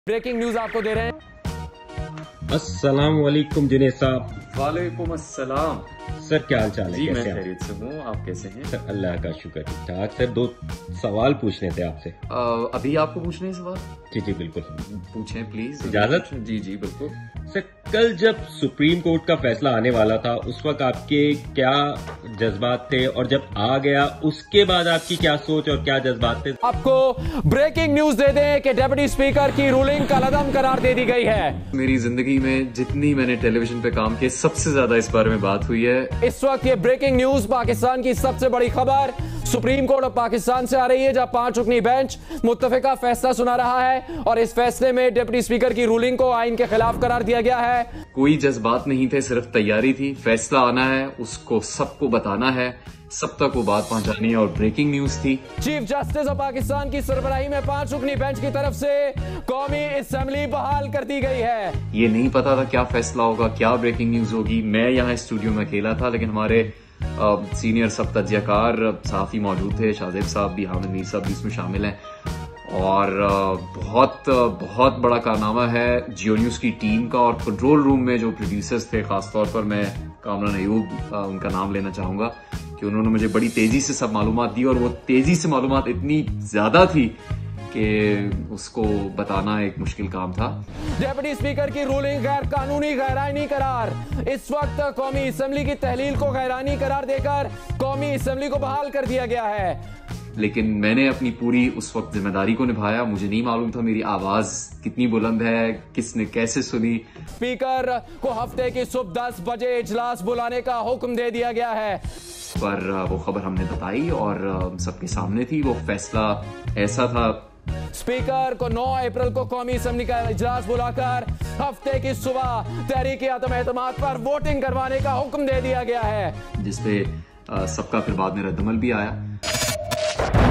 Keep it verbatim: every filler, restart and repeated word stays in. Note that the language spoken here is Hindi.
ब्रेकिंग न्यूज आपको दे रहे हैं। अस्सलाम वालेकुम जुनेद साहब। वालेकुम अस्सलाम सर, क्या हाल चाल है? जी मैं कैसे हैं? खैरियत से हूँ, आप कैसे हैं? सर अल्लाह का शुक्र, ठीक ठाक। सर दो सवाल पूछने थे आपसे। आ, अभी आपको पूछने हैं सवाल? जी जी बिल्कुल। पूछें प्लीज। इजाजत? जी जी बिल्कुल। सर, कल जब सुप्रीम कोर्ट का फैसला आने वाला था उस वक्त आपके क्या जज्बात थे, और जब आ गया उसके बाद आपकी क्या सोच और क्या जज्बात थे? आपको ब्रेकिंग न्यूज दे दें कि डिप्टी स्पीकर की रूलिंग कलअदम करार दे दी गई है। मेरी जिंदगी में जितनी मैंने टेलीविजन पे काम किया सबसे ज्यादा इस बारे में बात हुई है। इस वक्त ये ब्रेकिंग न्यूज पाकिस्तान की सबसे बड़ी खबर सुप्रीम कोर्ट ऑफ पाकिस्तान से आ रही है, जहां पांच रुकनी बेंच मुत्तफिका फैसला सुना रहा है और इस फैसले में डिप्टी स्पीकर की रूलिंग को आइन के खिलाफ करार दिया गया है। कोई जज्बात नहीं थे, सिर्फ तैयारी थी। फैसला आना है, उसको सबको बताना है, सब तक वो बात पहुंचानी है, और ब्रेकिंग न्यूज थी। चीफ जस्टिस ऑफ पाकिस्तान की सरबराही में पांच रुकनी बेंच की तरफ से कौमी असेंबली बहाल कर दी गई है। ये नहीं पता था क्या फैसला होगा, क्या ब्रेकिंग न्यूज होगी। मैं यहाँ स्टूडियो में अकेला था, लेकिन हमारे आ, सीनियर सब तजियाकार सहाफी मौजूद थे। शाहजेब साहब भी, हामिद मीर साहब भी इसमें शामिल हैं, और बहुत बहुत बड़ा कारनामा है जियो न्यूज की टीम का। और कंट्रोल रूम में जो प्रोड्यूसर्स थे, खासतौर पर मैं कामरान अयूब उनका नाम लेना चाहूंगा, कि उन्होंने मुझे बड़ी तेजी से सब मालूमात दी, और वो तेजी से मालूमात इतनी ज्यादा थी कि उसको बताना एक मुश्किल काम था। डिप्टी स्पीकर की रूलिंग गैर कानूनी गैरानी करार। इस वक्त कौमी असेंबली की तहलील को गैरानी करार देकर कौमी असेंबली को बहाल कर दिया गया है। लेकिन मैंने अपनी पूरी उस वक्त जिम्मेदारी को निभाया। मुझे नहीं मालूम था मेरी आवाज कितनी बुलंद है, किसने कैसे सुनी। स्पीकर को हफ्ते की सुबह दस बजे इजलास बुलाने का हुक्म दे दिया गया है, पर वो खबर हमने बताई और सबके सामने थी। वो फैसला ऐसा था, स्पीकर को नौ अप्रैल को कौमी असेंबली का इजलास बुलाकर हफ्ते की सुबह तहरीक आदम एतमाद पर वोटिंग करवाने का हुक्म दे दिया गया है, जिसपे सबका फिर बाद में रद्दमल भी आया।